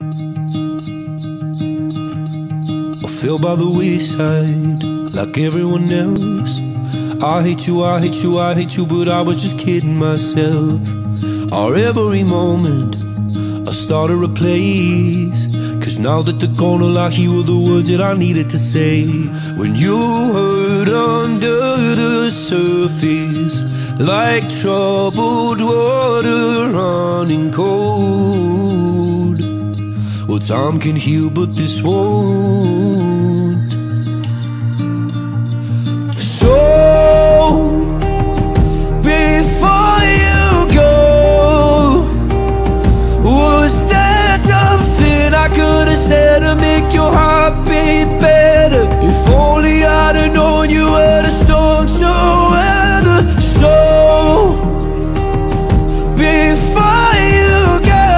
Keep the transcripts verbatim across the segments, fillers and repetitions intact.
I fell by the wayside like everyone else. I hate you, I hate you, I hate you, but I was just kidding myself. Our every moment I started a place, cause now that they're gone, all I hear were the words that I needed to say. When you hurt under the surface, like troubled water running cold. Well, time can heal, but this won't. So, before you go, was there something I could have said to make your heart beat better? If only I'd have known you were the storm to weather. So, before you go,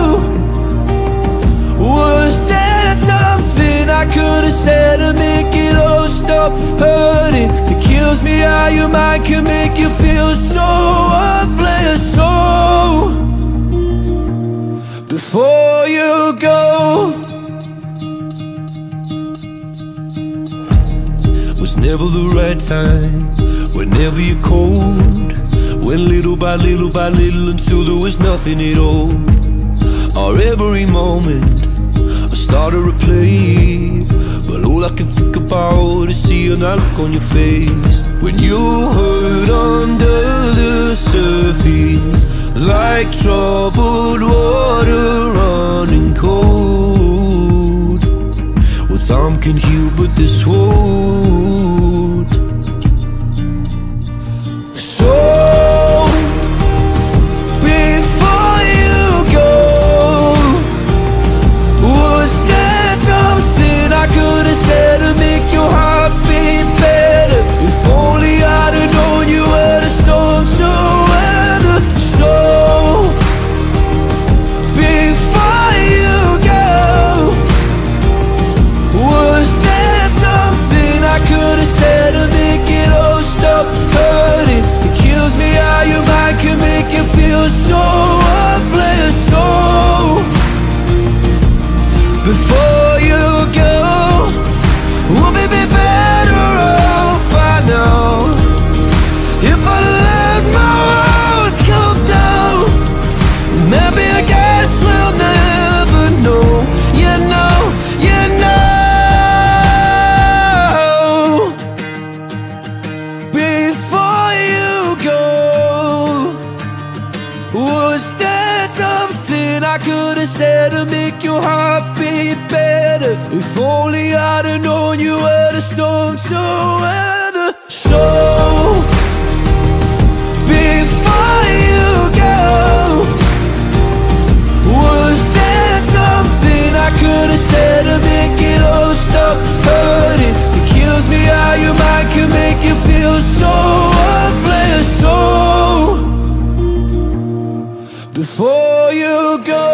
was there something I could have said to make it all stop hurting? It kills me how your mind can make you feel so worthless. So, before you go, was never the right time, whenever you're cold. Went little by little by little until there was nothing at all. Our every moment I started to play, but all I can think about is seeing that look on your face. When you hurt under the surface, like troubled water running cold. Well, time can heal, but this won't. So, before you go, was there something I could have said to make your heart beat better? If only I'd have known you were the storm to weather. So, before you go, was there something I could have said to make it all stop hurting? It kills me how your mind can make you feel so worthless. So, before you go, we'll be better off by now. If I let my walls come down, maybe I guess we'll never know. You know, you know. Before you go, was there something I could have said to make your heart beat better? If only I'd have known you were the storm to weather. So, before you go, was there something I could have said to make it all stop hurting? It kills me how your mind can make you feel so worthless. So, before you go.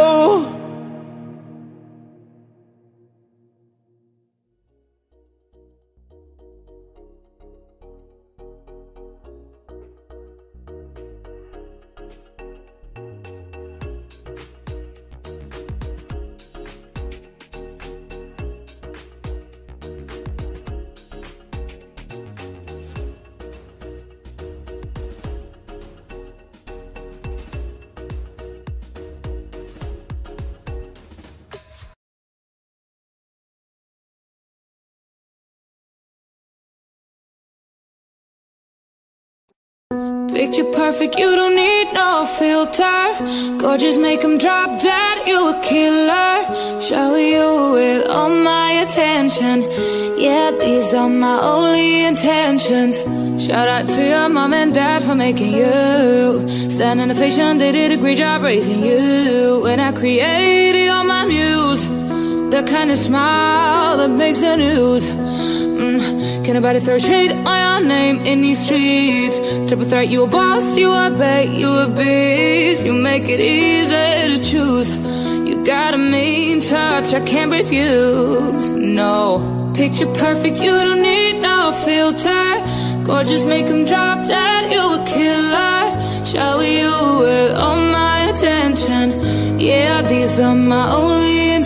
Picture perfect, you don't need no filter. Gorgeous, make them drop dead, you a killer. Shower you with all my attention. Yeah, these are my only intentions. Shout out to your mom and dad for making you. Stand in the fiction, they did a great job raising you. When I created, you're my muse. The kind of smile that makes the news. mm. Can nobody throw shade on your name in these streets? Triple threat, you a boss, you a bait, you a beast. You make it easy to choose. You got a mean touch I can't refuse. No, picture perfect, you don't need no filter. Gorgeous, make them drop dead, you a killer. Shower you with all my attention. Yeah, these are my only intentions.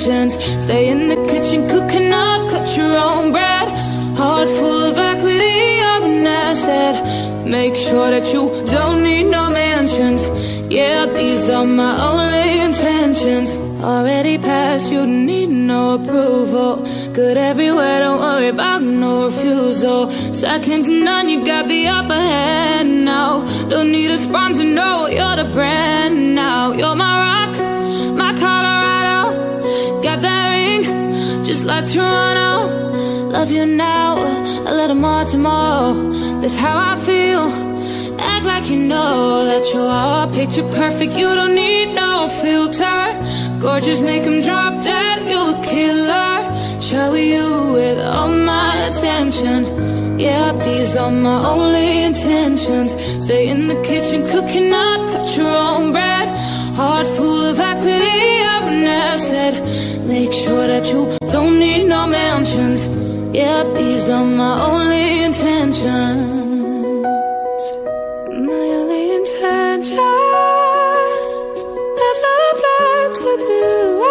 intentions. Stay in the kitchen cooking up, cut your own bread. Heart full of equity, you're an asset. Make sure that you don't need no mansions. Yeah, these are my only intentions. Already passed, you don't need no approval. Good everywhere, don't worry about no refusal. Second to none, you got the upper hand now. Don't need a sponsor to know you're the brand now. You're my rock, my Colorado. Got that ring, just like Toronto. Love you now, a little more tomorrow. That's how I feel. Act like you know that you're all picture perfect. You don't need no filter. Gorgeous, make them drop dead. You a killer. Shower you with all my attention. Yeah, these are my only intentions. Stay in the kitchen cooking up, cut your own bread. Heart full of equity, you're an asset. Make sure that you don't need no mansions. Yeah, these are my only intentions. My only intentions. That's all I plan to do.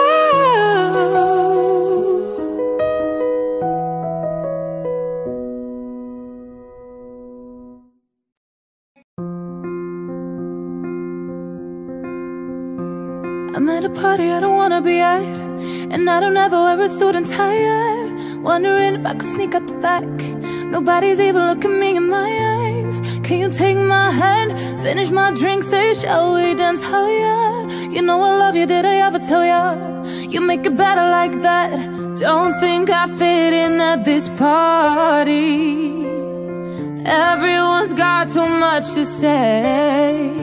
I'm at a party I don't wanna be at, and I don't ever wear a suit and tie. Wondering if I could sneak out the back. Nobody's even looking me in my eyes. Can you take my hand, finish my drink, say shall we dance higher? You know I love you, did I ever tell ya? You make it better like that. Don't think I fit in at this party. Everyone's got too much to say.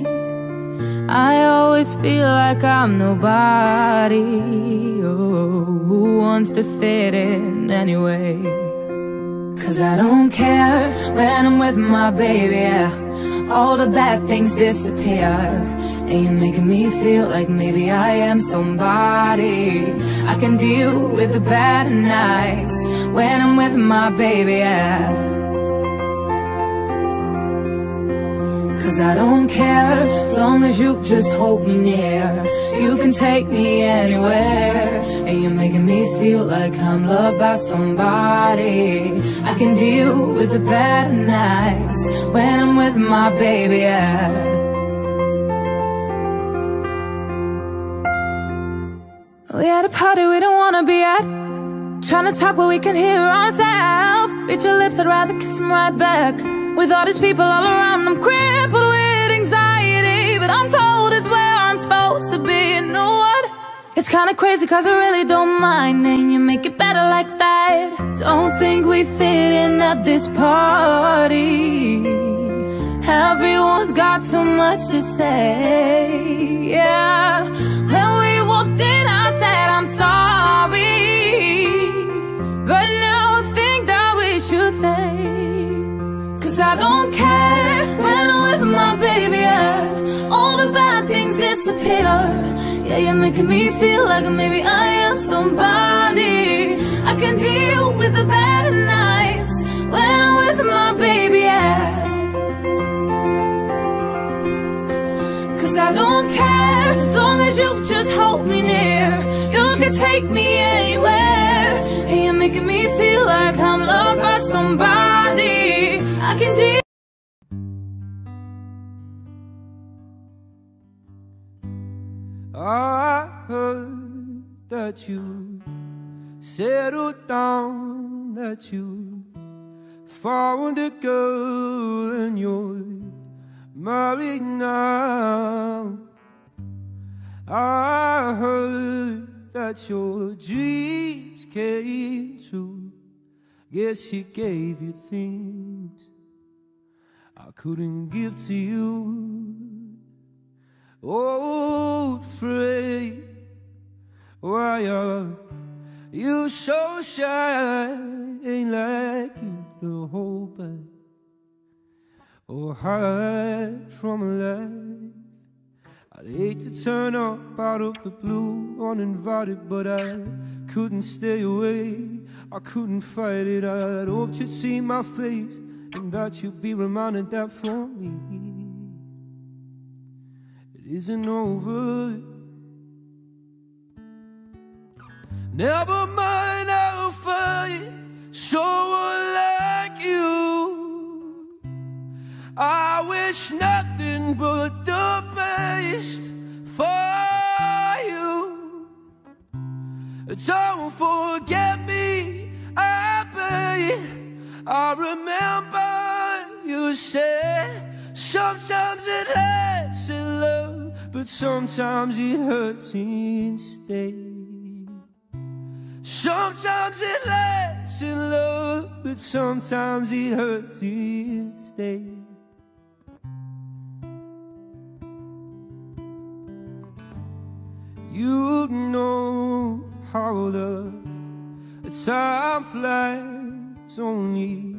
I always feel like I'm nobody. Oh, who wants to fit in anyway? Cause I don't care when I'm with my baby, yeah. All the bad things disappear. And you're making me feel like maybe I am somebody. I can deal with the bad nights when I'm with my baby, yeah. Cause I don't care, as long as you just hold me near. You can take me anywhere. And you're making me feel like I'm loved by somebody. I can deal with the bad nights when I'm with my baby, yeah. We at a party we don't wanna be at. Trying to talk but we can hear ourselves. Reach your lips, I'd rather kiss them right back. With all these people all around, I'm crippled with anxiety. But I'm told it's where I'm supposed to be. You know what? It's kinda crazy cause I really don't mind. And you make it better like that. Don't think we fit in at this party. Everyone's got too much to say, yeah. When we walked in I said I'm sorry, but now I think that we should stay. Cause I don't care when I'm with my baby, yeah. All the bad things disappear. Yeah, you're making me feel like maybe I am somebody. I can deal with the bad nights when I'm with my baby, yeah. Cause I don't care, as long as you just hold me near. You can take me anywhere. And you're making me feel like I'm loved by somebody. I can deal. I heard that you settled down, that you found a girl and you're married now. I heard that your dreams came true. Guess she gave you things I couldn't give to you. Old friend, why are you so shy? Ain't like you to hold back or hide from life. I'd hate to turn up out of the blue uninvited, but I couldn't stay away. I couldn't fight it. I'd hoped you'd see my face and that you'd be reminded that for me it isn't over. Never mind, I'll find someone like you. I wish nothing but the best for you. Don't forget me, I beg. I remember you said sometimes it hurts in love, but sometimes it hurts instead. Sometimes it lasts in love, but sometimes it hurts instead. You know how the time flies. Only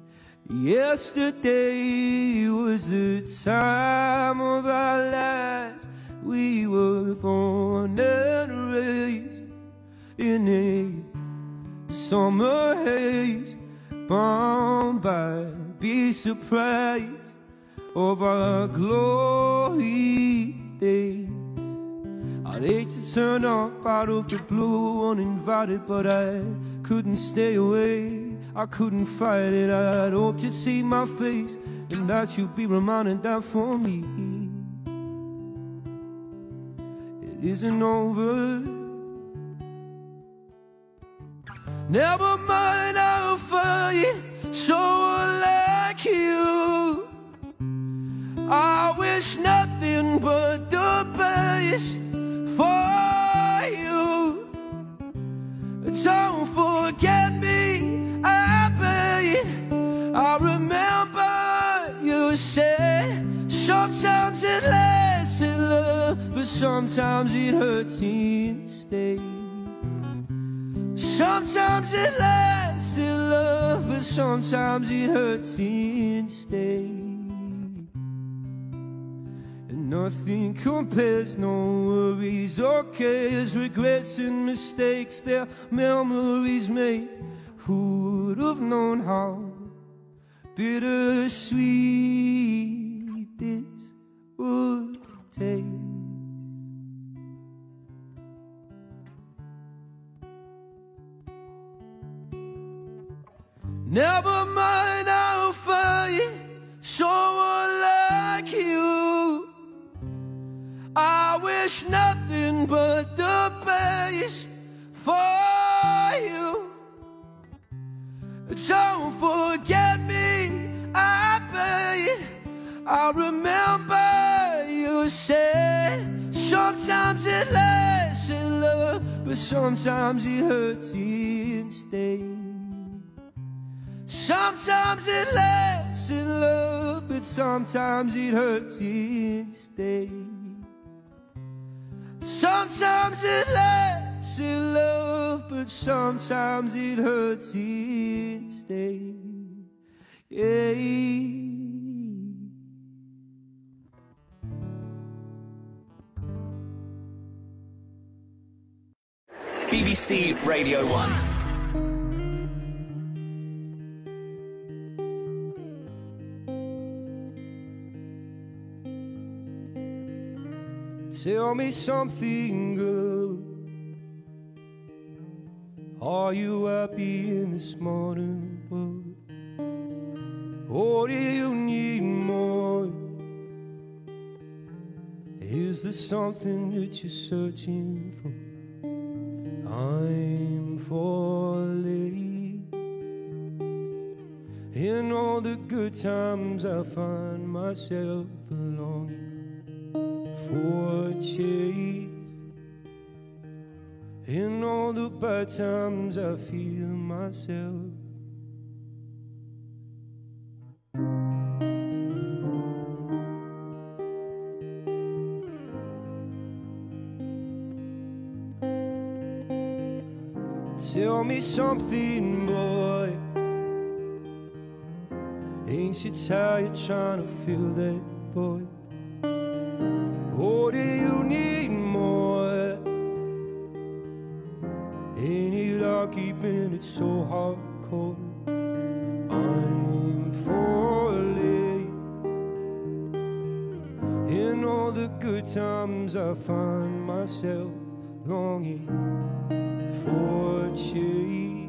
yesterday was the time of our lives. We were born and raised in a summer haze, bound by be surprised of our glory days. I'd hate to turn up out of the blue uninvited, but I couldn't stay away, I couldn't fight it. I'd hoped you'd see my face and that you'd be reminded that for me it isn't over. Never mind, I'll find someone like you. I wish nothing but the best for you. Don't forget me, I beg. I remember you said sometimes it lasts in love, but sometimes it hurts instead. Sometimes it lasts in love, but sometimes it hurts instead. And nothing compares, no worries or cares, regrets and mistakes, their memories made. Who would have known how bittersweet this would taste? Never mind, I'll find someone like you. I wish nothing but the best for you. Don't forget me, I beg. I remember you said sometimes it lasts in love, but sometimes it hurts instead. Sometimes it lasts in love, but sometimes it hurts instead. Sometimes it lasts in love, but sometimes it hurts instead. Yeah. B B C Radio one. Tell me something good. Are you happy in this modern world? Or do you need more? Is there something that you're searching for? I'm falling. In all the good times I find myself longing for change. In all the bad times I feel myself. Tell me something, boy. Ain't you tired trying to feel that, boy? Or do you need more? Ain't it all keeping it so hardcore? I'm falling. In all the good times I find myself longing for cheese.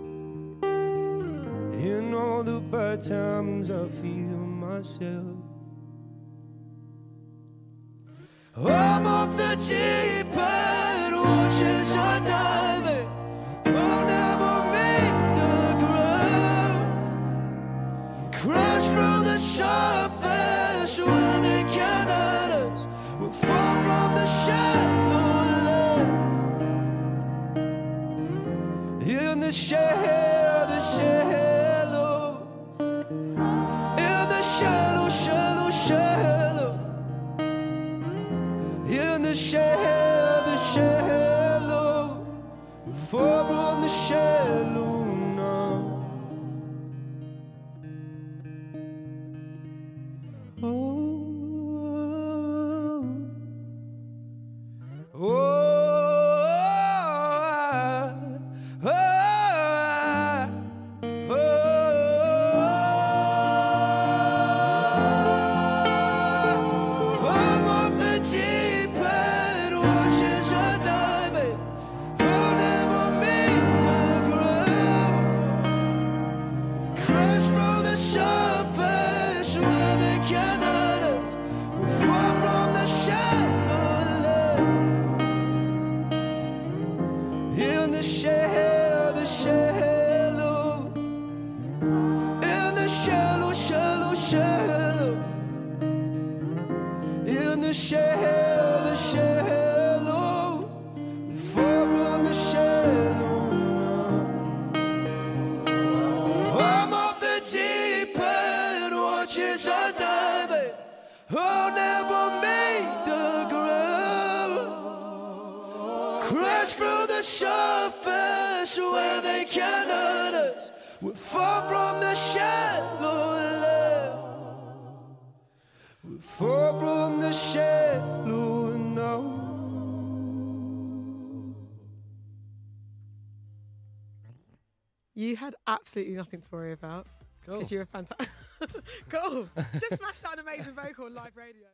In all the bad times I feel myself. I'm off the deep end, watches are diving. I'll never make the ground. Crash through the surface where they can't hurt us. We'll fall from the shallow love. In the shallow, the shallow. In the shallow, shallow, shallow. In the shallow, the shallow. We'll fall from the shallow now. Oh, oh, oh, oh, oh. I'm off the deep end, watches are diving. I'll never meet the ground. Crash through the surface where they can't hurt us. We'll fall from the shallow love. In the shallow, the shallow. In the shallow, shallow, shallow. In the shallow, the shallow. Fall from the shallow now. I'm off the deep end, watches are diving. I'll never make the ground. Crash through the surface where they can't hurt us. We'll fall from the shallow love. We'll fall from the shallow now. You had absolutely nothing to worry about because you were fantastic. Cool. Just smashed out an amazing vocal on live radio.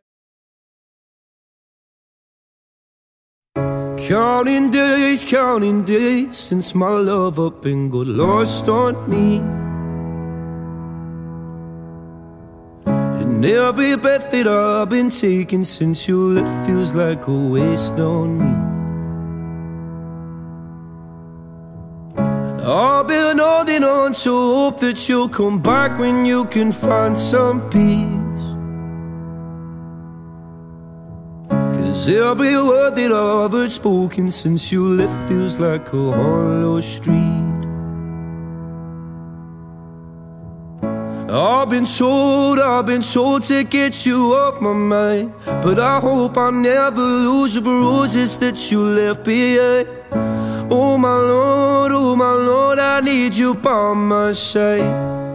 Counting days, counting days since my love up and got lost on me. And every breath that I've been taking since you left feels like a waste on me. I've been holding on to hope that you'll come back when you can find some peace. Cause every word that I've heard spoken since you left feels like a hollow street. I've been told, I've been told to get you off my mind, but I hope I never lose the bruises that you left behind. Oh my Lord, oh my Lord, I need you by my side.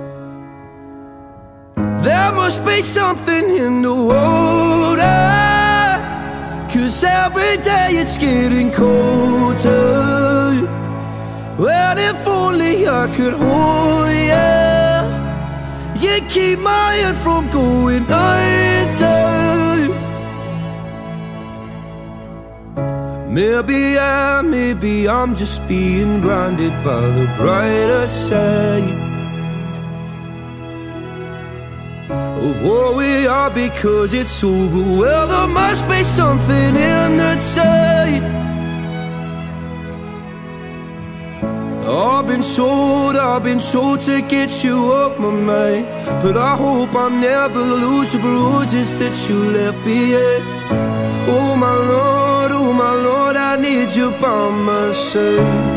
There must be something in the water, cause every day it's getting colder. Well, if only I could hold you. You keep my head from going under. Maybe I, maybe I'm just being blinded by the brighter side of what we are because it's over. Well, there must be something in the tide. I've been told, I've been told to get you off my mind, but I hope I never lose the bruises that you left behind. Oh my Lord, oh my Lord, I need you by my side.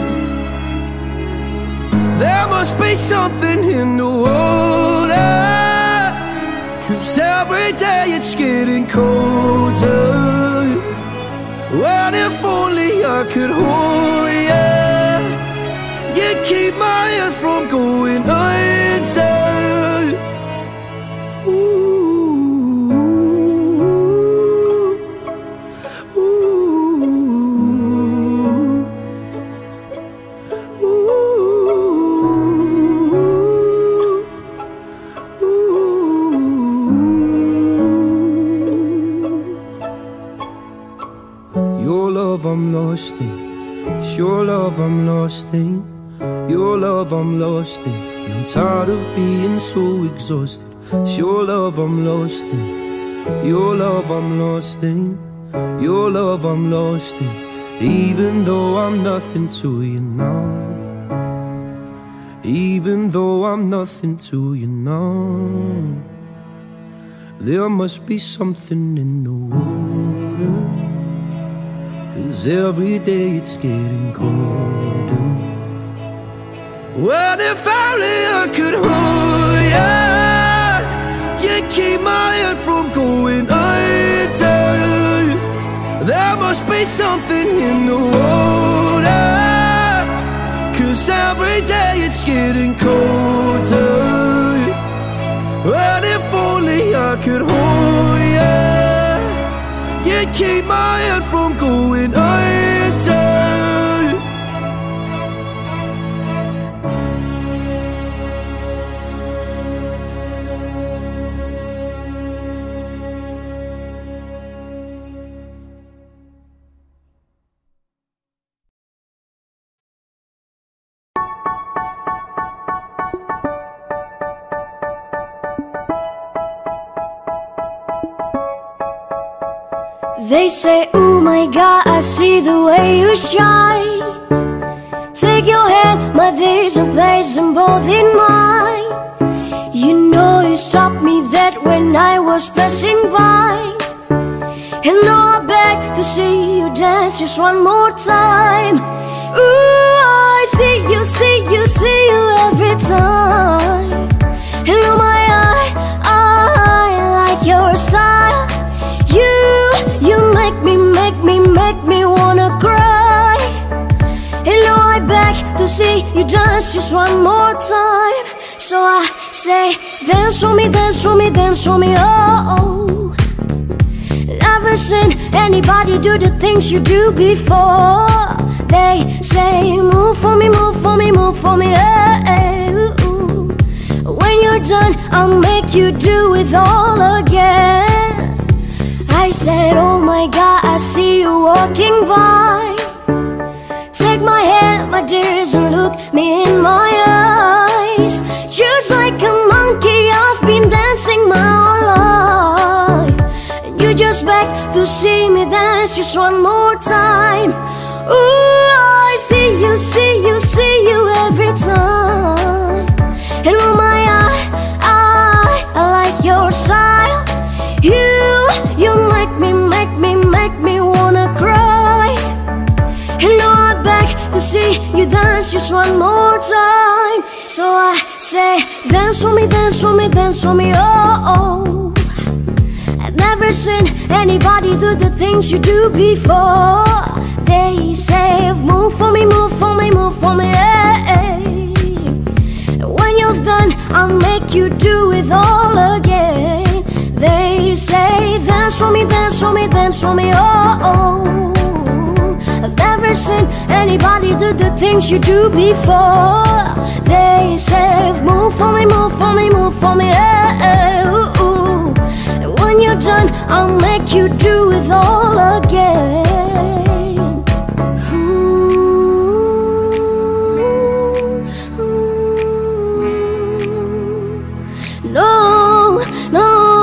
There must be something in the water, cause every day it's getting colder. Well, if only I could hold you. You keep my head from going under. Ooh, ooh, ooh, ooh. Your love I'm lost in. It's your love I'm lost in, your love I'm lost in. And I'm tired of being so exhausted. It's your love I'm lost in, your love I'm lost in, your love I'm lost in. Even though I'm nothing to you now, even though I'm nothing to you now, there must be something in the water, 'cause every day it's getting colder. Well, if only I could hold you, you keep my head from going under. There must be something in the water, 'cause every day it's getting colder. And if only I could hold you, you'd keep my head from going under. They say, oh my God, I see the way you shine. Take your hand, my there's a place and both in mine. You know you stopped me dead when I was passing by. And now I beg to see you dance just one more time. Ooh, I see you, see you, see you every time. And oh my, I, I like your style. You, you make me, make me, make me wanna cry. And now I beg to see you dance just one more time. So I say, dance for me, dance for me, dance for me, oh, oh. Never seen anybody do the things you do before. They say, move for me, move for me, move for me, hey, hey, ooh, ooh. When you're done, I'll make you do it all again. I said, oh my God, I see you walking by. Take my hand, my dears, and look me in my eyes. Just like a monkey, I've been dancing my whole life. And you just beg to see me dance just one more time. Ooh, I see you, see you, see you every time. And oh my, I, I, I like your style. You, you make me, make me, make me wanna cry. And now I beg to see you dance just one more time. So I say, dance for me, dance for me, dance for me, oh, oh. I've never seen anybody do the things you do before. They say, move for me, move for me, move for me, hey, hey. And when you've done, I'll make you do it all again. They say, dance for me, dance for me, dance for me, oh, oh. I've never seen anybody do the things you do before. They say, move for me, move for me, move for me, hey, hey, ooh, ooh. And when you're done, I'll make you do it all again. Ooh, ooh. No, no.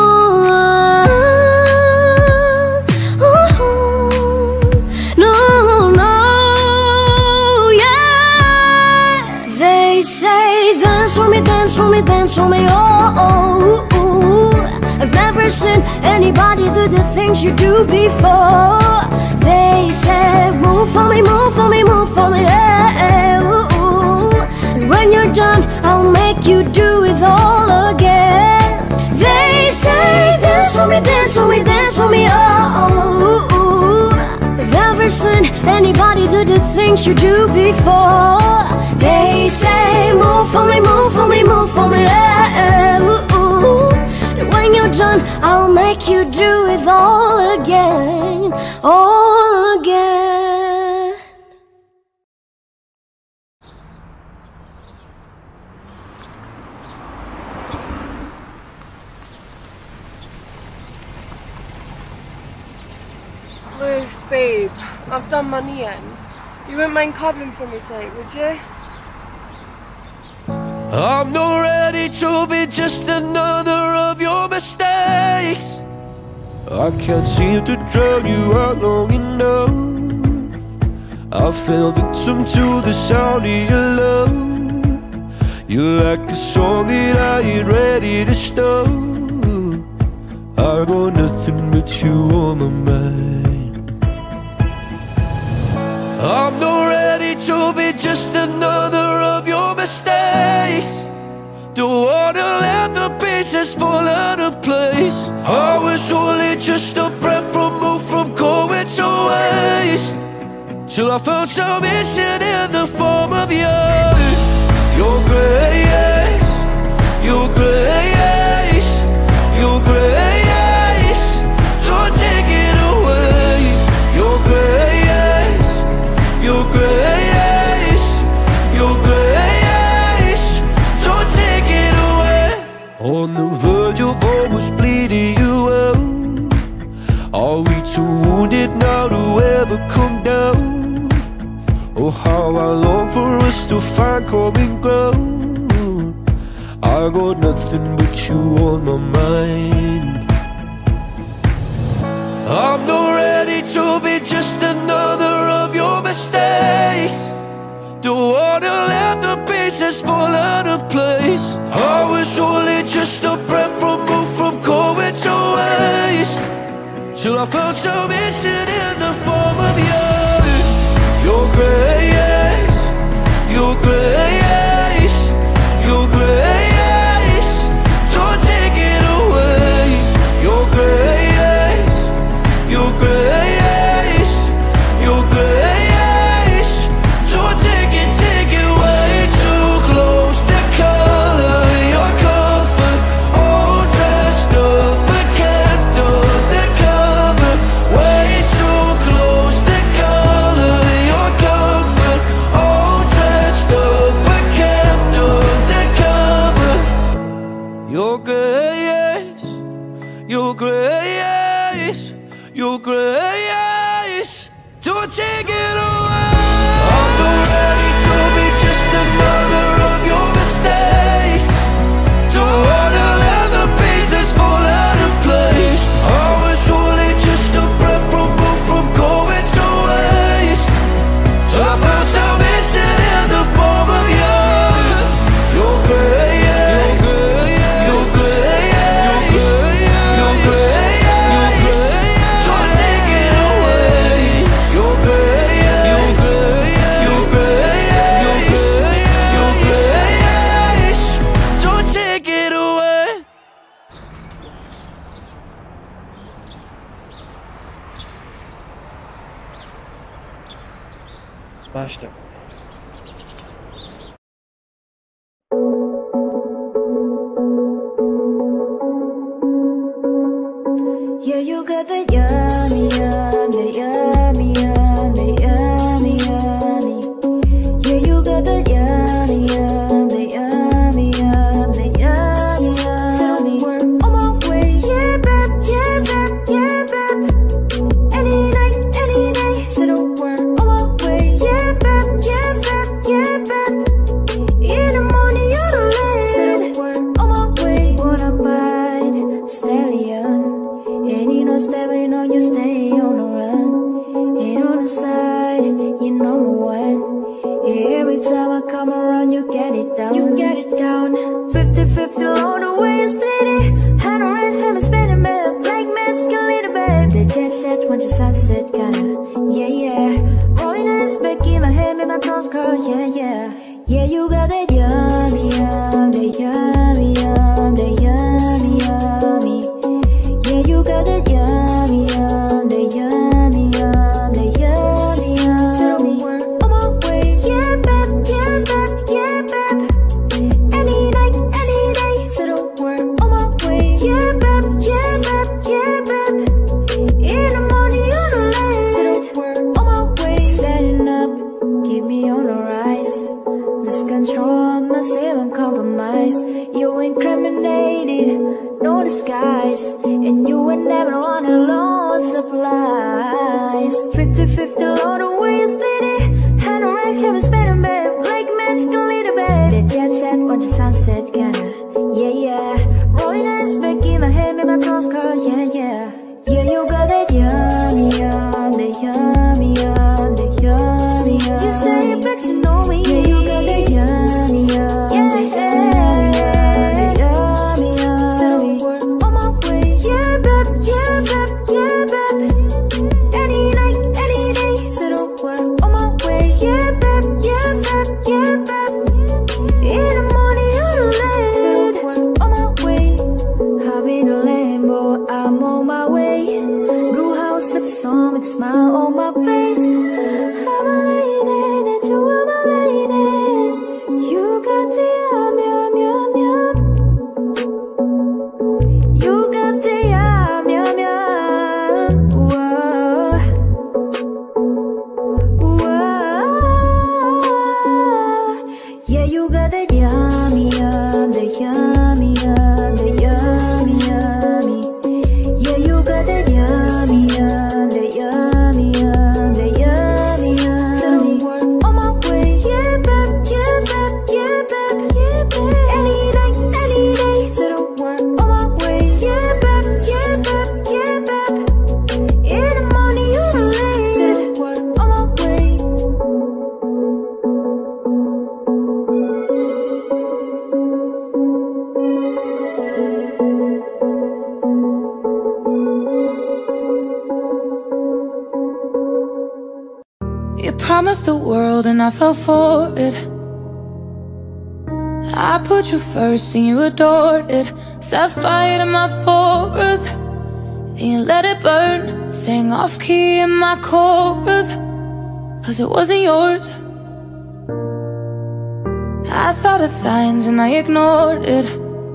Dance for me, dance for me, oh, oh, oh. I've never seen anybody do the things you do before. They say, move for me, move for me, move for me, hey, hey, ooh, ooh. And when you're done, I'll make you do it all again. They say, dance for me, dance for me, dance for me, oh, oh, oh. I've never seen anybody do the things you do before. They say, move for me, move for me, move for me, yeah, yeah, ooh, ooh. And when you're done, I'll make you do it all again, all again. Liz, babe, I've done my knee in. You wouldn't mind cobbling for me tonight, would you? I'm not ready to be just another of your mistakes. I can't seem to drown you out long enough. I fell victim to the sound of your love. You're like a song that I ain't ready to stop. I got nothing but you on my mind. I'm not ready to be just another of your mistakes. Don't wanna let the pieces fall out of place. I was only just a breath removed from going to waste, till I found salvation in the form of you. Your grace, your grace, your grace, don't take it away. Your grace, your grace, your grace, don't take it away. On the verge of almost bleeding you out. Are we too wounded now to ever come down? Oh, how I long for us to find common ground. I got nothing but you on my mind. I'm not ready to be just another of your mistakes. Don't wanna let the pieces fall out of place. I was only just a breath removed from going to waste, till I found salvation in the form of you. Your grace, your grace, your grace, don't take it away. Your grace, your grace, your grace, don't take it, take it way too close to color your comfort. All dressed up but kept under cover. Way too close to color your comfort. All dressed up but kept under cover. Your grace, your grace, your grace, don't take it away. I'm not ready to be just another of your mistakes. Don't wanna let the pieces fall out of place. I was only just a breath removed from going to waste, so I found salvation in the form of you. Your grace, your grace, your grace, don't take it away. Your grace, your grace, your grace, your grace, don't take it away. Smashed it. Yeah, you got the yummy, yum, the yummy, yum, the yummy, yummy. Yeah, you got the yummy, yum, the yummy, yum, the yummy, yummy. So we're on my way, yeah, babe, yeah, babe, yeah, babe. Any night, any day. So we're on my way, yeah, babe, yeah, babe, yeah, babe. In the morning, you're the late. So we're on my way, wanna bite stallion. And you know, stepping on you, stay on the run. And on the side, you number one. Every time I come around, you get it down. You get it down. Fifty fifty all the way, you split it. Hand on raise, hand spinning, babe. Like mescalina, babe. The jet set, once your sunset, kinda. Yeah, yeah. Rolling ass back in my head, make my toes curl, yeah, yeah. Yeah, you got that yummy, yum, the yummy, yum, the yummy, yummy. Yeah, you got that yummy, yum, the yummy, yum, the yummy, yum. So we're on my way, yeah, babe, yeah, babe, yeah, babe. Any night, any day. So we're on my way, yeah, babe, yeah, babe, yeah, babe. In the morning, you're the late. So we're on my way, setting up, keep me on the rise. Lose control, myself uncompromised. You incriminated, no disguise. And you were never on a low supplies. Fifty fifty all the way, you split it. promised the world and I fell for it. I put you first and you adored it. Set fire to my forest and you let it burn. Sang off key in my chorus, cause it wasn't yours. I saw the signs and I ignored it.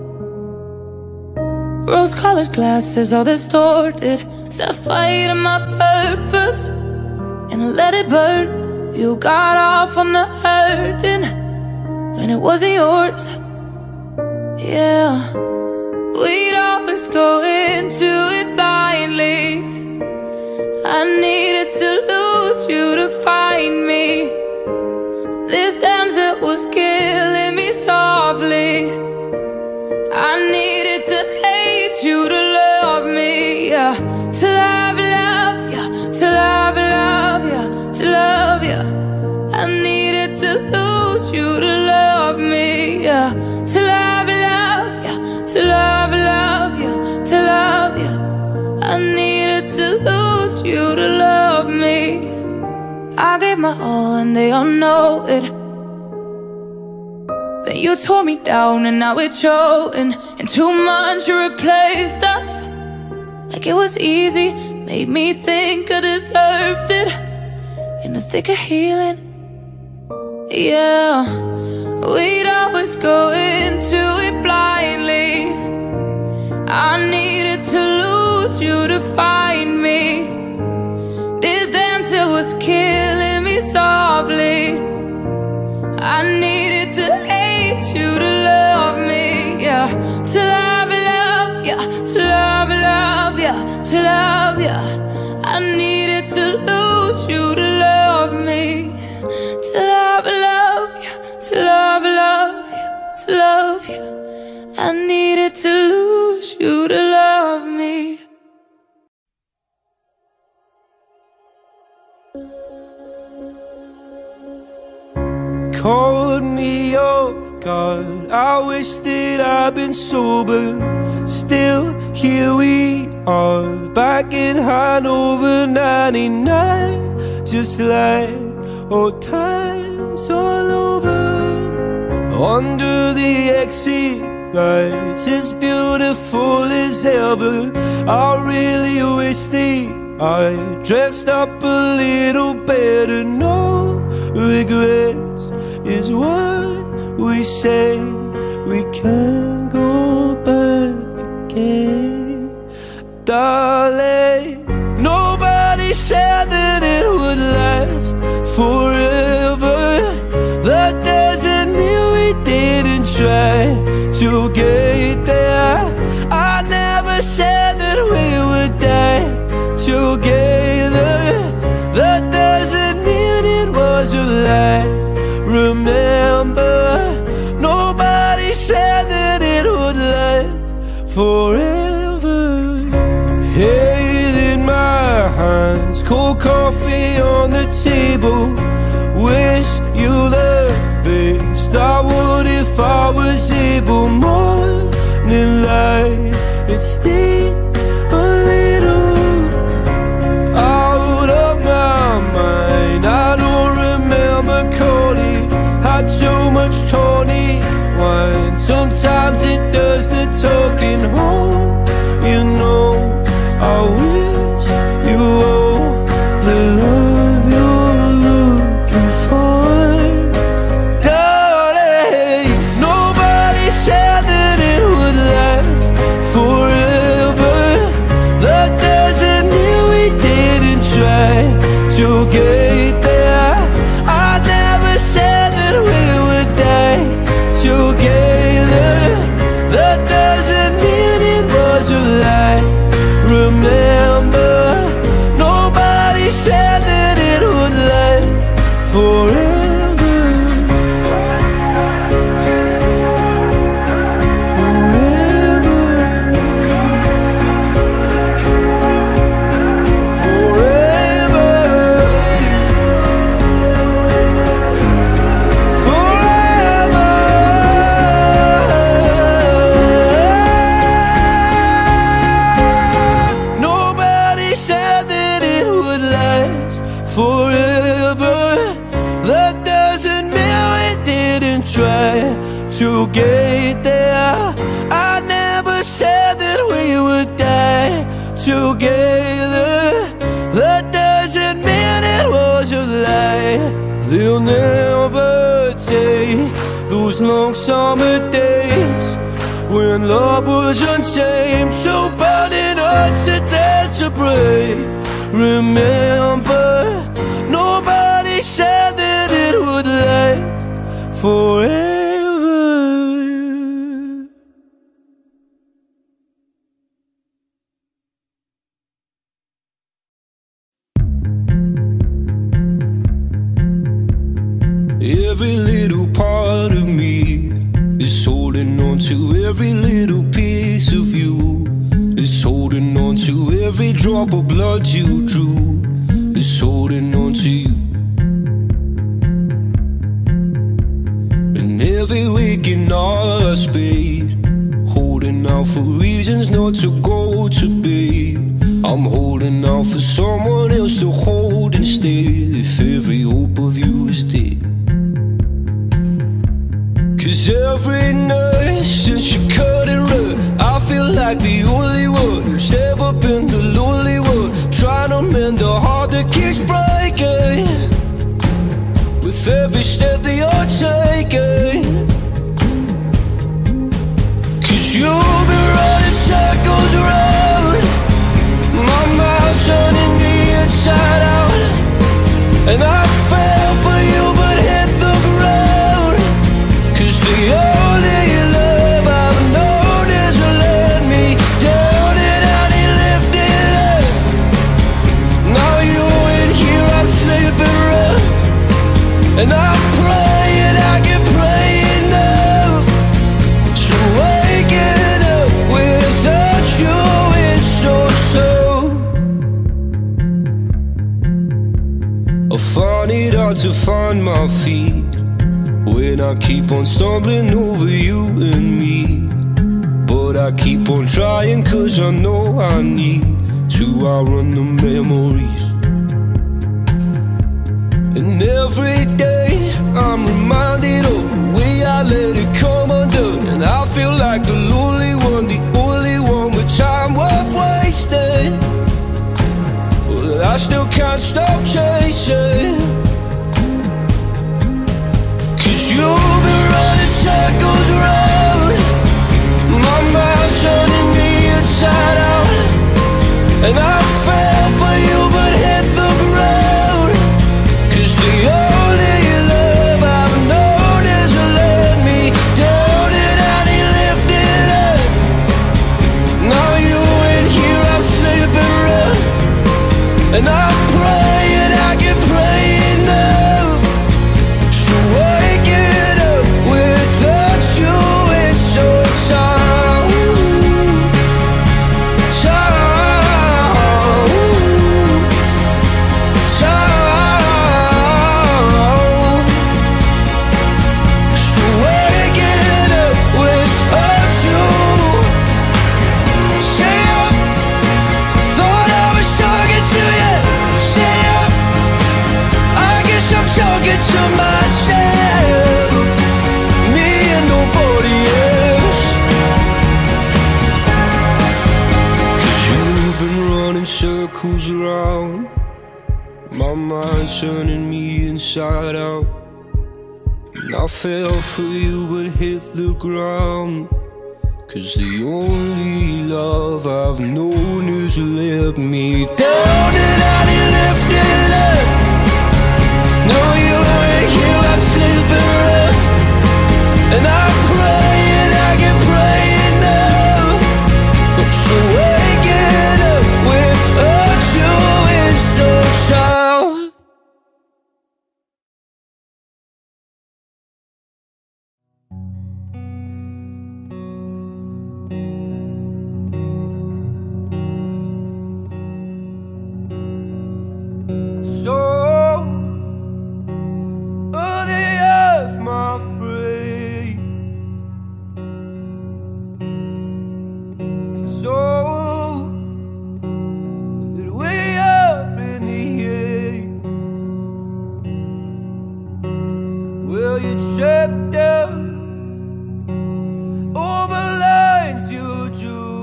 Rose-colored glasses, all distorted. Set fire to my purpose and I let it burn. You got off on the hurting when it wasn't yours. Yeah, we'd always go into it blindly. I needed to lose you to find me. This damsel was killing me softly. I needed to hate you to love me, yeah. To love, love, yeah. To love, love, yeah. To love, yeah. I needed to lose you to love me, yeah. To love, love, yeah. To love, love, yeah. To love, yeah. I needed to lose you to love me. I gave my all and they all know it. Then you tore me down and now it's showing. In two months you replaced us like it was easy. Made me think I deserved it. In the thick of healing, yeah. We'd always go into it blindly. I needed to lose you to find me. This damsel was killing me softly. I needed to hate you to love me, yeah. To love, love, yeah. To love, love, yeah. To love, yeah. I needed to lose you to love me. To love, love, yeah. To love, love, yeah. To love, yeah. I needed to lose you to love me. Caught me off guard. I wish that I'd been sober. Still, here we are, back in Hanover ninety-nine. Just like old times all over. Under the exit lights, as beautiful as ever. I really wish that I dressed up a little better. No regrets is what we say. We can't go back again, darling. Nobody said that it would last forever. That doesn't mean we didn't try to get there. I never said that we would die together. That doesn't mean it was a lie. Remember, nobody said that it would last forever. Head in my hands, cold coffee on the table. Wish you the best, I would if I was able. Morning light, it stings a little. Out of my mind, I don't remember calling. Had too much tonic wine. Sometimes it does the talking home. You know, I wish you all the love you're looking for, darling. Nobody said that it would last forever. That doesn't mean we didn't try to get there. I never said that we would die together. That doesn't mean it was a lie. Remember, didn't try to get there. I never said that we would die together. That doesn't mean it was a lie. They'll never take those long summer days when love was untamed, so burning hearts are dead to break. Remember, nobody said that it would last forever. Every little part of me is holding on to every little piece of you. Is holding on to every drop of blood you drew. Is holding on to you. And every waking hour I spade, holding out for reasons not to go to bed. I'm holding out for someone else to hold instead, if every hope of you is dead. Cause every night since you cut and run, I feel like the only one who's ever been the lonely one, trying to mend a heart that keeps breaking with every step that you're taking. Cause you've been running circles around my mind, turning me inside out. And I fell for you but hit the ground. Cause the only love I've known is to let me down, and I need lifted up. Now you ain't here, I'm sleeping rough, and I'm praying I can pray enough. So waking up without you is so tough. I find it hard to find my feet when I keep on stumbling over you and me. But I keep on trying cause I know I need to outrun the memories. And every day I'm reminded of the way I let it come undone. And I feel like the lonely one, the only one with time worth wasting. But I still can't stop chasing. Cause you've been running circles around my mind, turning me inside out. And I fell for you but hit the ground. Cause the only love I've known is to let me down, and I need lifted up. Now you ain't here, I'm sleeping rough, and I'm praying I can pray enough. So waking up without you is so tough. Tough. Tough. So waking up without you. Say up. Thought I was talking to you. Say up. I guess I'm talking to myself, me and nobody else. Cause you've been running circles around my mind, turning me inside out. And I fell for you but hit the ground. Cause the only love I've known is to let me down, and I need lifted up. No, you ain't here, I'm sleeping rough, and I'm praying I can pray enough. So waking up without you is so tough. So, oh, the Well, you trapped down over lines you drew,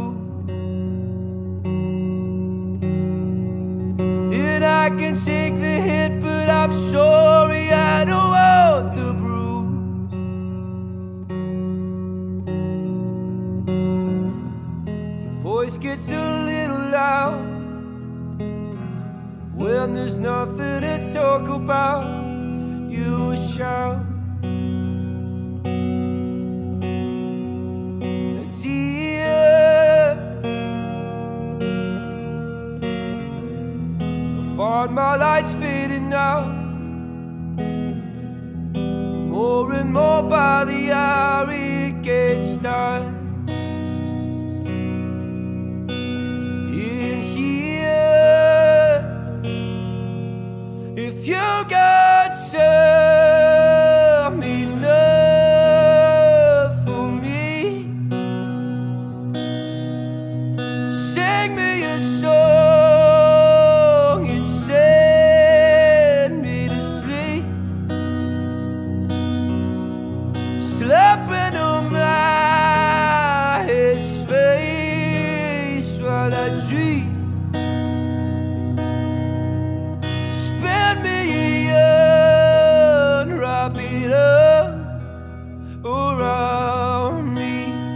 and I can take the hit, but I'm sorry I don't want the bruise. Your voice gets a little loud when there's nothing to talk about. You shout a tear. I find my lights fading now, more and more by the hour it gets dark. In here, if you got tell me enough for me, sing me a song and send me to sleep, slapping on my head space while I dream. Spend me a yarn, wrap it up around me.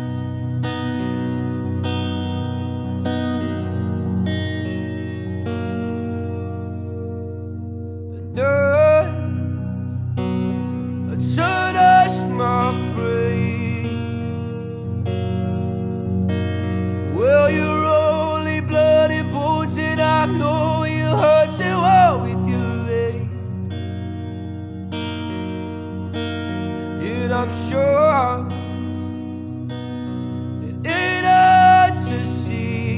Dust, to dust, my friend. Well, you're only blood and bones, and I know you hurt too well with your ache. And I'm sure it ain't hard to see.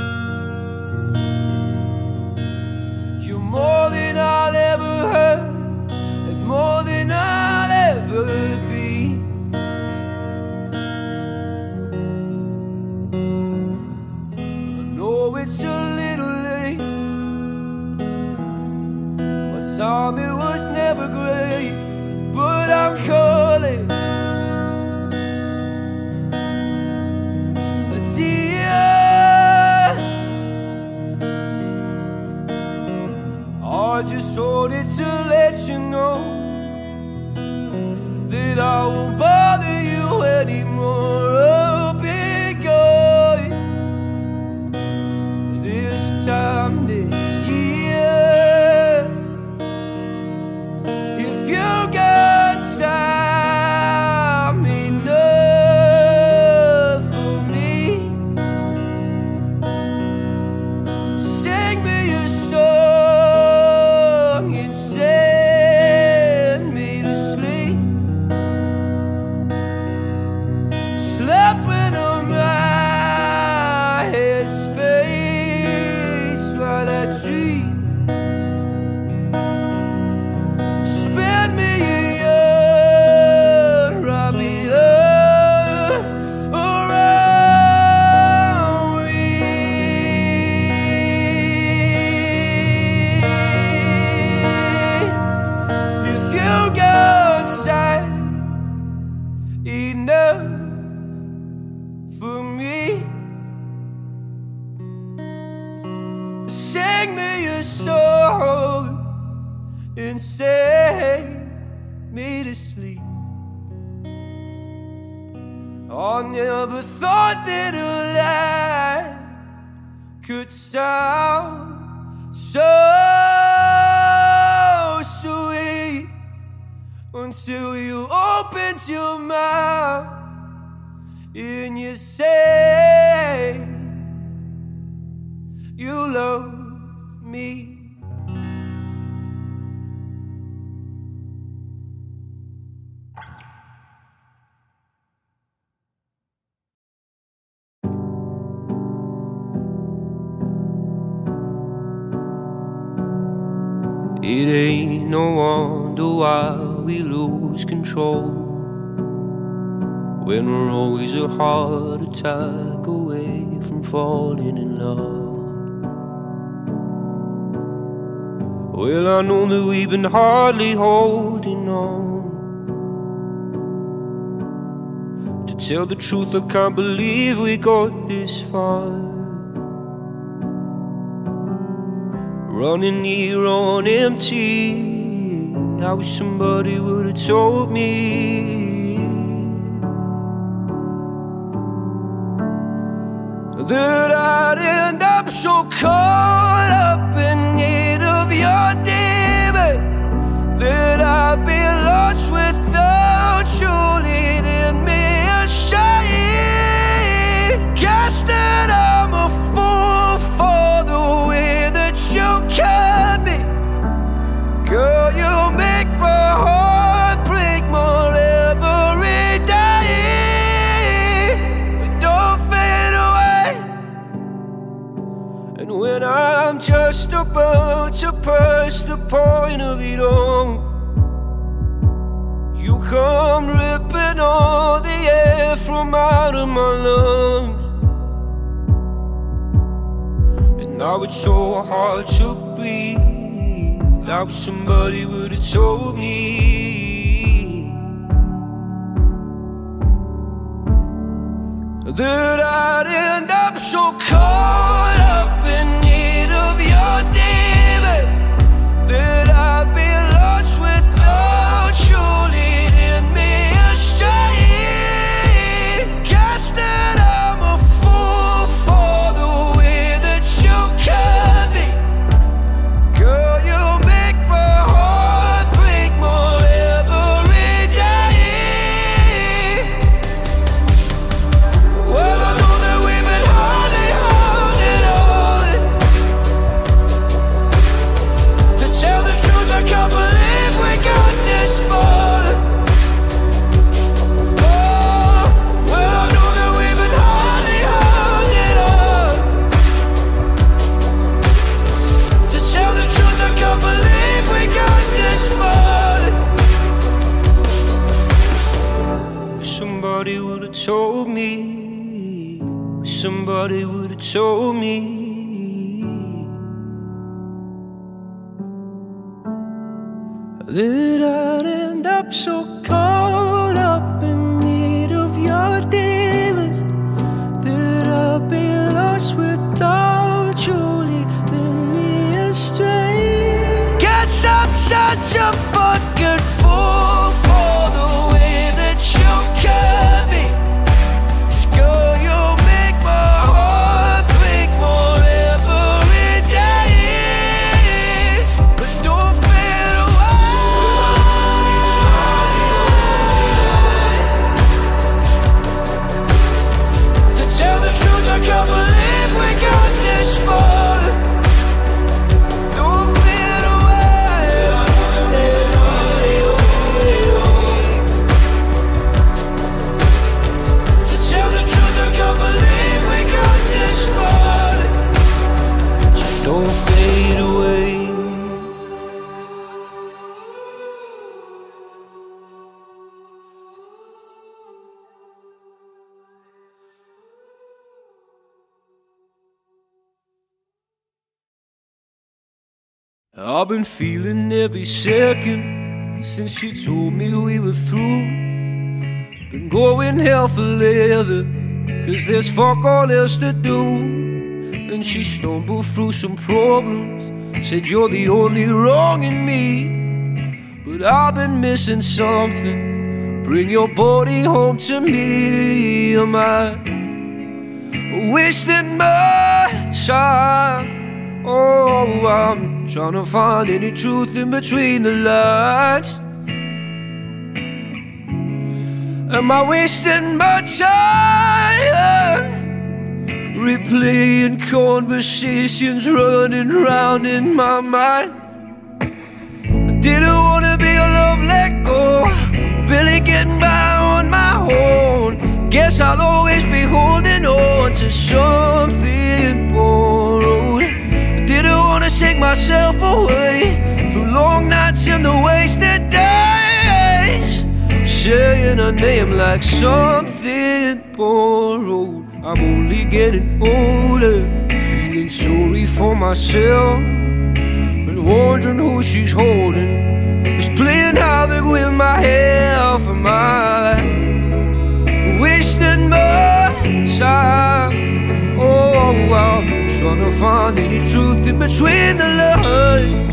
You're more than I'll ever hurt, and more than I'll ever be. I know it's a little late, my time it was never great, but I'm calling a tear. I just wanted to let you know that I won't bother you anymore. I'll be going this time next year. If you got time enough for me, sing me a song and send me to sleep, slapping on my head space while I dream. Spend me a year, wrap it up around me. If you got time enough for me, sing me a song and send me to sleep. I never thought that a lie could sound so sweet until you opened your mouth and you say you loved me. It ain't no wonder why we lose control when we're always a heart attack away from falling in love. Well, I know that we've been hardly holding on, tell the truth, I can't believe we got this far. Running here on empty, I wish somebody would have told me that I'd end up so caught up in need of your demons, that I'd be lost without you leading me astray. Guess that I'm a fool for the way that you cut me. Girl, you make my heart break more every day, but don't fade away. And when I'm just about to pass the point of it all, you come ripping all the air from out of my lungs. And now it's so hard to breathe. I wish somebody would have told me that I'd end up so caught up in need of your demons, that I'd be lost without you leading me astray. Guess that I'm a fool for the way that you cut me. Girl, you make my heart break more every day. Well, I know that we've been hardly holding on. To tell the truth, I can't believe we got this far. Oh, well, I know that we've been hardly holding on. To tell the truth, I can't believe we got this far. Somebody would have told me. Somebody would have told me that I'd end up so caught up in need of your demons, that I'd be lost without you leading me astray. Guess I'm such a fucking fool for the way that you cut me. 'Cause girl, you make my heart break more every day, but don't fade away. To tell the truth, I can't believe we got this far. Don't fade away. To tell the truth, I can't believe we got this far. So don't fade away. I've been feeling every second since she told me we were through. Been going hell for leather, 'cause there's fuck all else to do. And she stumbled through some problems, said you're the only wrong in me. But I've been missing something, bring your body home to me. Am I wasting my time? Oh, I'm trying to find any truth in between the lines. Am I wasting my time? Replaying conversations running round in my mind. I didn't wanna be a love let go, barely getting by on my own. Guess I'll always be holding on to something borrowed. I didn't wanna shake myself away through long nights and the wasted days, saying a name like something borrowed. I'm only getting older, feeling sorry for myself, and wondering who she's holding is playing havoc with my health. Am I wasting wasting my time. Oh, I'm trying to find any truth in between the lines.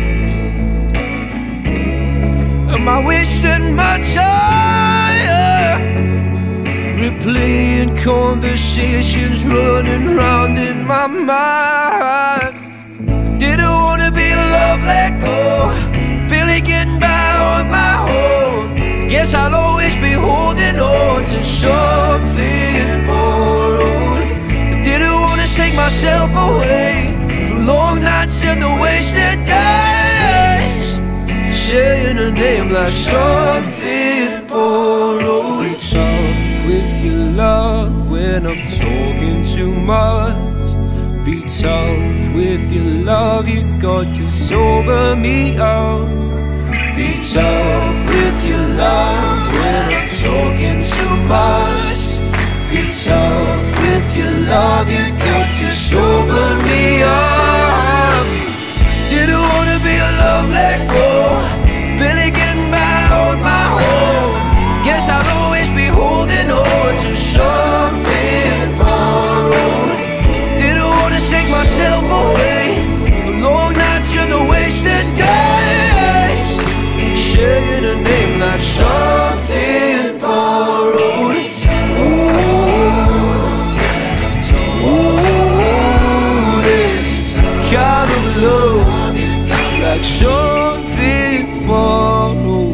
Am I wasting my time? Replaying conversations running round in my mind. Didn't wanna be a love let go, barely getting by on my own. Guess I'll always be holding on to something borrowed. Didn't wanna take myself away from long nights and the wasted days, saying a name like something borrowed. Be tough with your love when I'm talking too much. Be tough with your love, you got to sober me up. Be tough with your love when I'm talking too much. Be tough with your love, you got to sober me up. Didn't wanna be a love let go, barely getting by on my own. Guess I'll always be holding on to something borrowed. Didn't wanna take myself away from long nights and the wasted days, saying a name like something borrowed. Ooh, ooh, this kind of love, like something borrowed.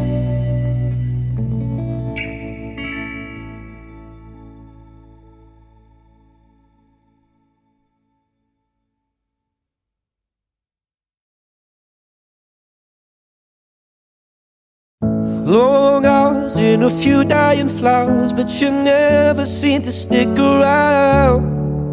Long hours and a few dying flowers, but you never seem to stick around.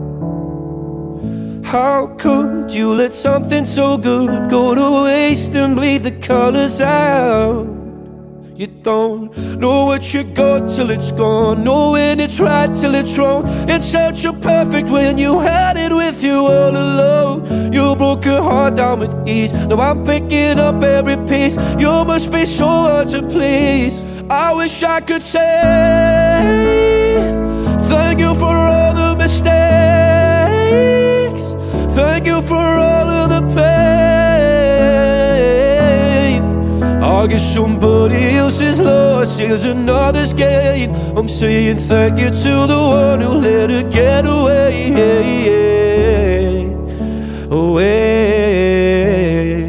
How could you let something so good go to waste and bleed the colors out? You don't know what you got till it's gone, know when it's right till it's wrong. It's such a perfect when you had it with you all alone. You broke your heart down with ease, now I'm picking up every piece. You must be so hard to please. I wish I could say thank you for all the mistakes, thank you for all of the pain. I guess somebody else's loss is another's gain. I'm saying thank you to the one who let her get away, away.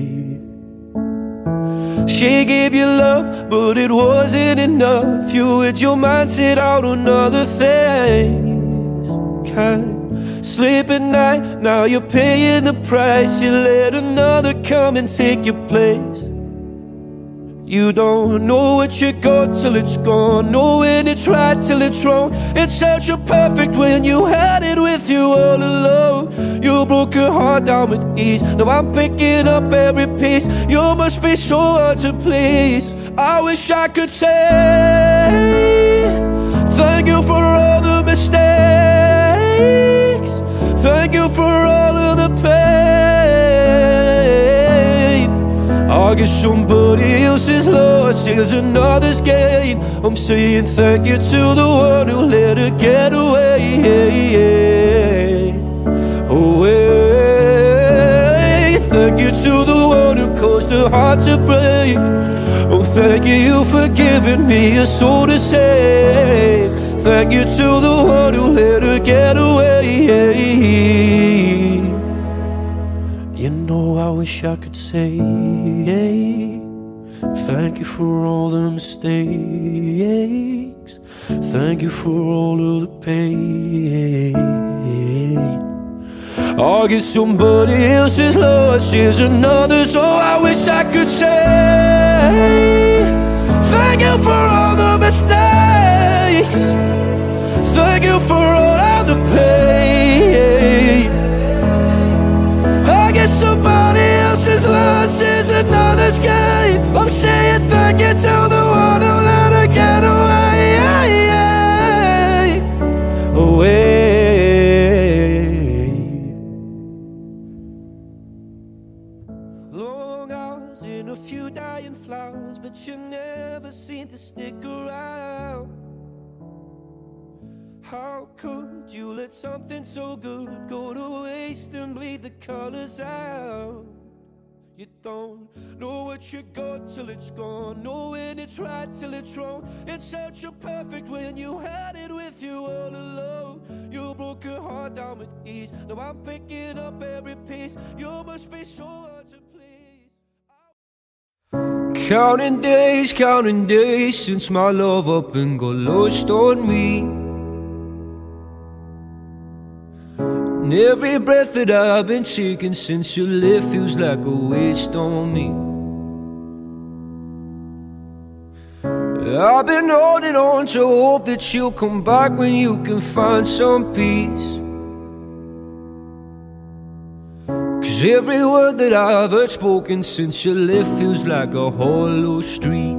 She gave you love, but it wasn't enough. You had your mind set out on other things. Can't sleep at night, now you're paying the price. You let another come and take your place. You don't know what you got till it's gone, know when it's right till it's wrong. It's such a perfect when you had it with you all alone. You broke your heart down with ease, now I'm picking up every piece. You must be so hard to please. I wish I could say thank you for all the mistakes, thank you for all of the pain. I guess somebody else's loss is another's gain. I'm saying thank you to the one who let her get away, away. Thank you to the one who caused her heart to break. Oh, thank you for giving me a soul to save. Thank you to the one who let her get away. You know, I wish I could say thank you for all the mistakes, thank you for all of the pain. I guess somebody else's loss is another, so I wish I could say thank you for all the mistakes, thank you for all of the pain. I guess somebody else's loss is another's gain. I'm saying thank you to the one who let her get away, away. Long hours and a few dying flowers, but you never seem to stick around. How could you let something so good go to waste and bleed the colors out? You don't know what you got till it's gone, know when it's right till it's wrong. It's such a perfect when you had it with you all alone. You broke your heart down with ease, now I'm picking up every piece. You must be so hard to please. Counting days, counting days since my love up and got lost on me. And every breath that I've been taking since you left feels like a waste on me. I've been holding on to hope that you'll come back when you can find some peace. Cause every word that I've heard spoken since you left feels like a hollow street.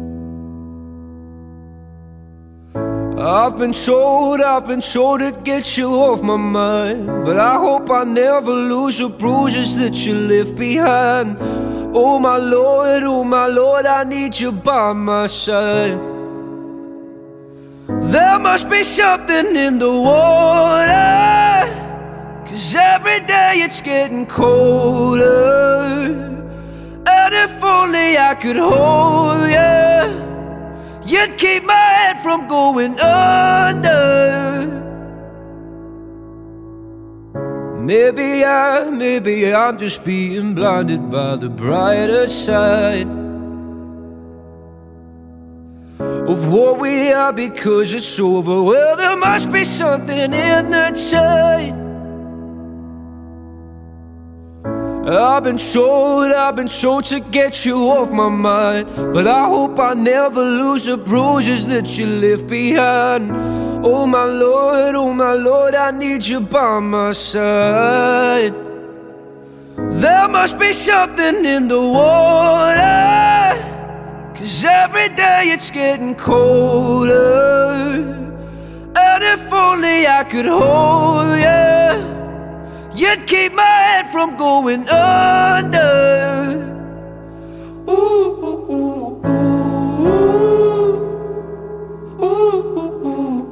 I've been told, I've been told to get you off my mind, but I hope I never lose the bruises that you left behind. Oh my Lord, oh my Lord, I need you by my side. There must be something in the water, cause every day it's getting colder. And if only I could hold you, you'd keep my head from going under. Maybe I, maybe I'm just being blinded by the brighter side of what we are because it's over. Well, there must be something in the tide. I've been told, I've been told to get you off my mind, but I hope I never lose the bruises that you left behind. Oh my Lord, oh my Lord, I need you by my side. There must be something in the water, cause every day it's getting colder. And if only I could hold you, you'd keep my head from going under. Ooh, ooh, ooh, ooh, ooh, ooh,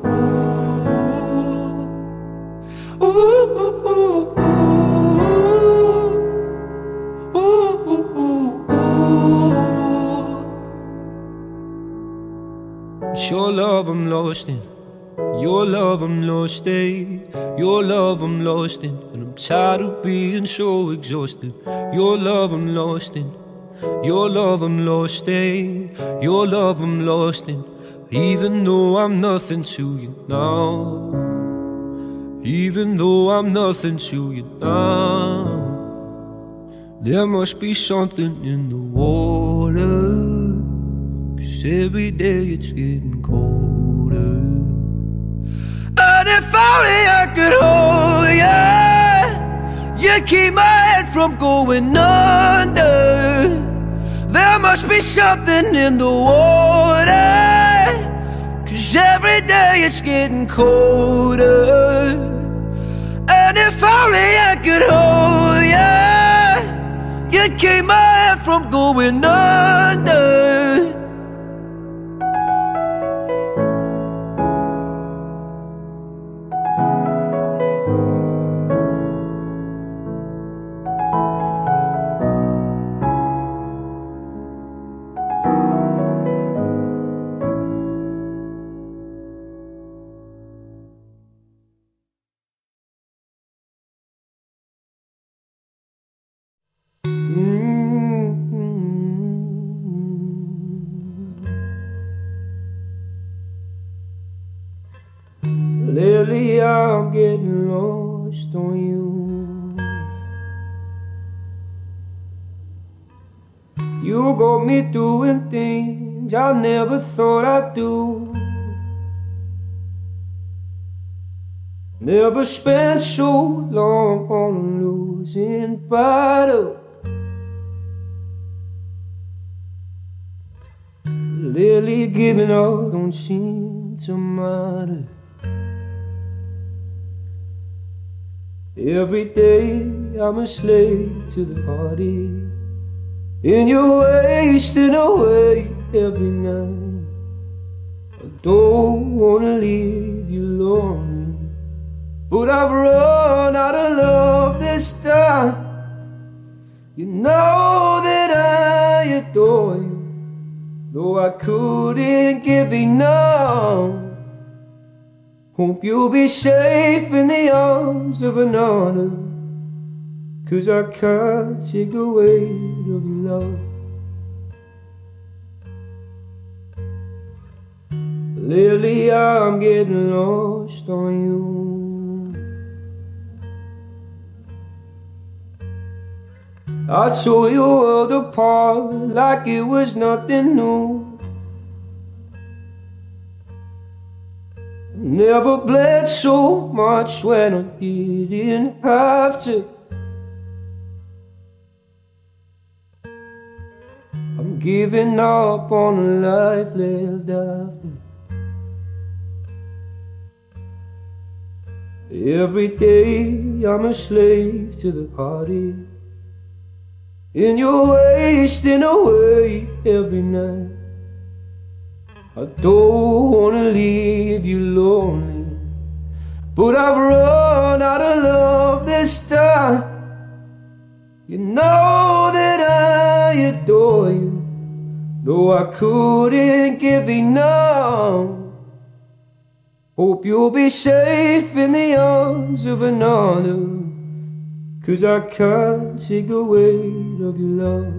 ooh, ooh, ooh, ooh, ooh, ooh. It's your love I'm lost in. Your love I'm lost in, your love I'm lost in, and I'm tired of being so exhausted. Your love I'm lost in, your love I'm lost in, your love I'm lost in. Even though I'm nothing to you now, even though I'm nothing to you now, there must be something in the water, cause every day it's getting colder. And if only I could hold you, you'd keep my head from going under. There must be something in the water, cause every day it's getting colder. And if only I could hold you, you'd keep my head from going under. Lately I'm getting lost on you. You got me doing things I never thought I'd do. Never spent so long on a losing battle. Lately giving up don't seem to matter. Every day I'm a slave to the party, and you're wasting away every night. I don't wanna leave you lonely, but I've run out of love this time. You know that I adore you, though I couldn't give enough. Hope you'll be safe in the arms of another, 'cause I can't take the weight of your love. Lately I'm getting lost on you. I tore your world apart like it was nothing new. Never bled so much when I didn't have to. I'm giving up on a life lived after. Every day I'm a slave to the party, and you're wasting away every night. I don't wanna leave you lonely, but I've run out of love this time. You know that I adore you, though I couldn't give enough. Hope you'll be safe in the arms of another, 'cause I can't take the weight of your love.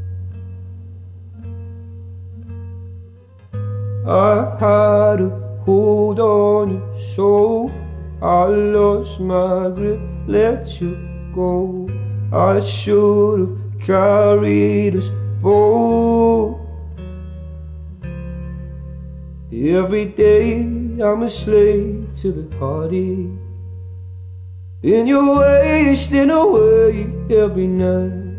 I had a hold on you so I lost my grip, let you go. I should have carried us both. Every day I'm a slave to the party, and you're wasting away every night.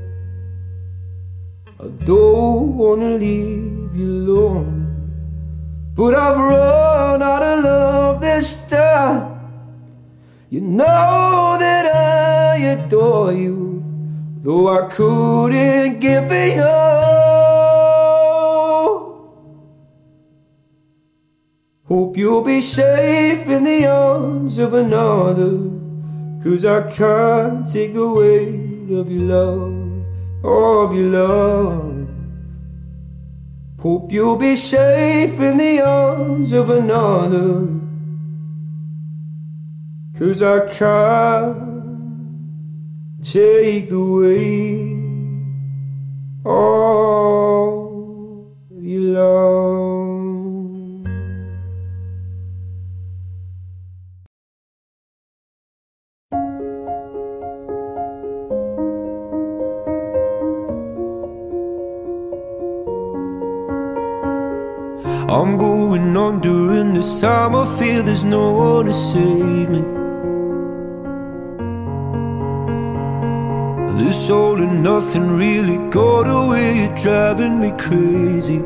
I don't wanna leave you alone, but I've run out of love this time. You know that I adore you, though I couldn't give it up. Hope you'll be safe in the arms of another, 'cause I can't take the weight of your love, of your love. Hope you'll be safe in the arms of another, 'cause I can't take the weight of your love. I'm going on during this time. I feel there's no one to save me. This all and nothing really got away, you're driving me crazy.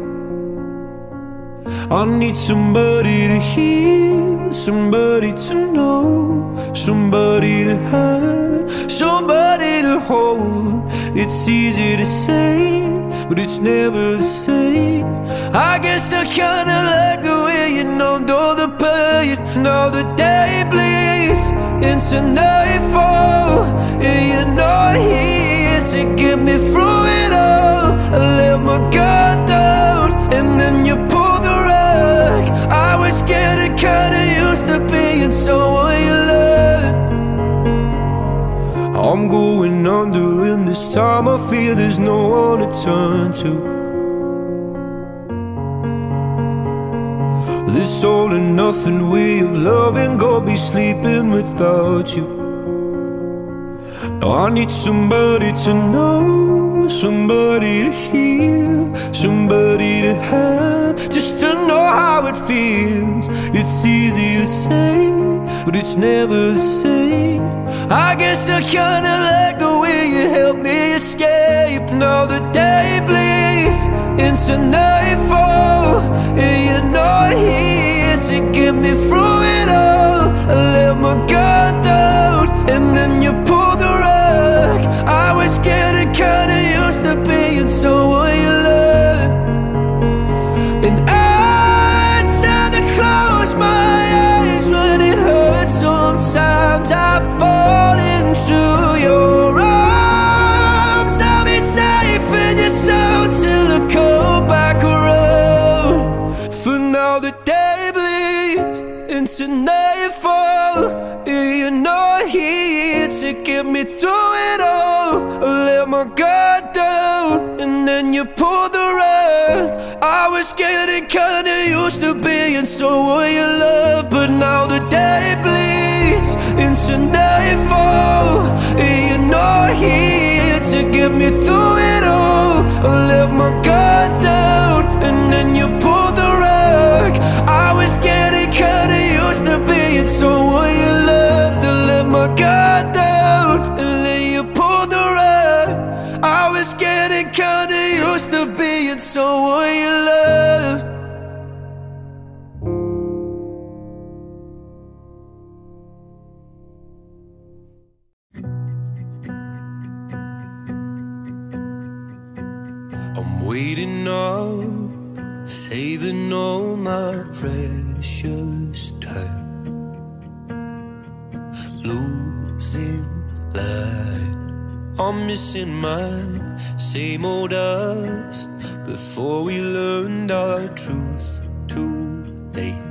I need somebody to hear, somebody to know, somebody to have, somebody to hold. It's easy to say, but it's never the same. I guess I kinda like the way you numbed all the pain. Now the day bleeds into nightfall, and you're not here to get me through it all. I let my guard down, and then you pulled the rug. I was getting kinda used to being someone you loved. I'm going under in this time. I feel there's no one to turn to. This all and nothing way of loving, gonna be sleeping without you. Now I need somebody to know, somebody to hear, somebody to have, just to know how it feels. It's easy to say, but it's never the same. I guess I kinda like the way you helped me escape. Now the day bleeds into nightfall, and you're not here to get me through it all. I let my guard down, and then you pulled the rug. I was getting kinda used to being someone you loved, and I tried to now the day bleeds into nightfall. You're not here to get me through it all. I let my guard down and then you pulled the rug. I was getting kinda used to being someone you love, but now the day bleeds into nightfall. You're not here to get me through it all. I let my guard down and then you pulled the rug. I was getting kinda used to being someone you loved. To let my guard down and then you pulled the rug. I was getting kinda used to being someone you loved. I'm waiting up, saving all my precious time, losing light. I'm missing my same old us before we learned our truth too late.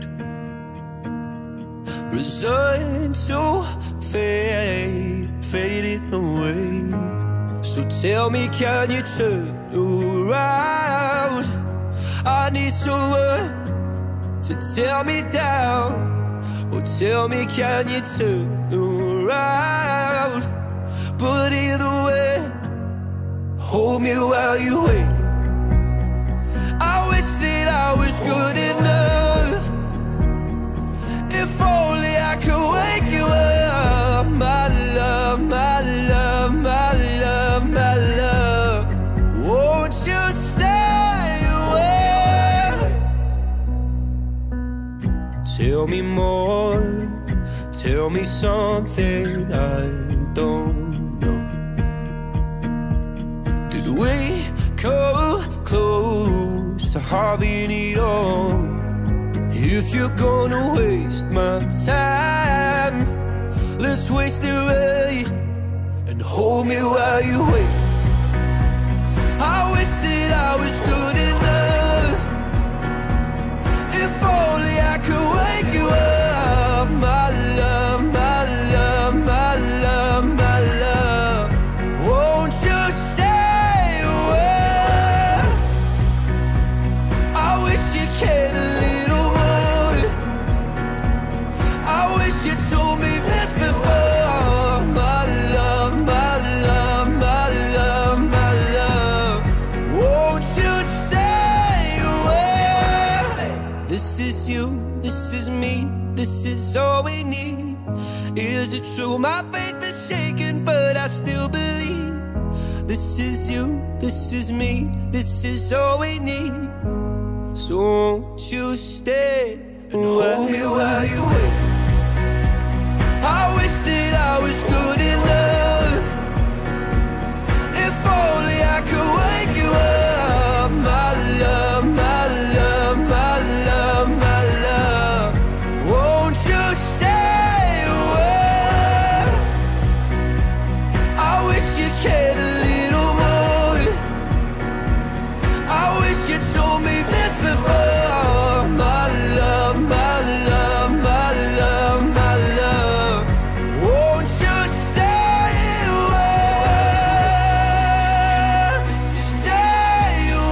Resigned to fade, fading away. So tell me, can you turn around? I need someone to tear me down. Or tell me, can you turn around? But either way, hold me while you wait. I wish that I was good enough. If only I could wake you up. My love, my love, my love, my love. Won't you stay away? Tell me more, tell me something I don't know. Did we come close to having it all? If you're gonna waste my time, let's waste it right and hold me while you wait. I wish that I was good enough. If only I could wake you up. My love, my love, my love, my love. Won't you stay away? I wish you cared a little more. I wish you told me this before. My love, my love, my love, my love. Won't you stay away? This is you, this is me, this is all we need. Is it true? My faith is shaken, but I still believe. This is you, this is me, this is all we need. So won't you stay and hold me while you wait? I wish that I was good enough. If only I could wake you up. My love, my love, my love, my love. Won't you stay away? I wish you cared a little more. I wish you told me this before. My love, my love, my love, my love. Won't you stay away? Stay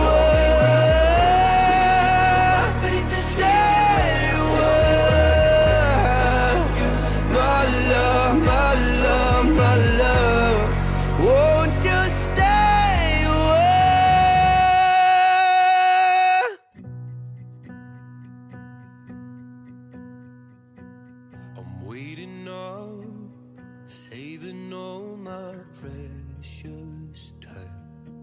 away. Stay away. My love, my love, my love. Won't you stay away? I'm waiting up, saving all my precious time,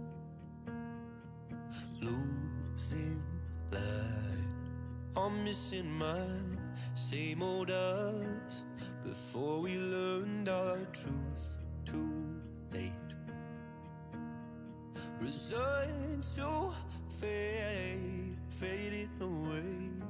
losing light. I'm missing my same old us before we learned our truth too late. Resigned to fade, fading away.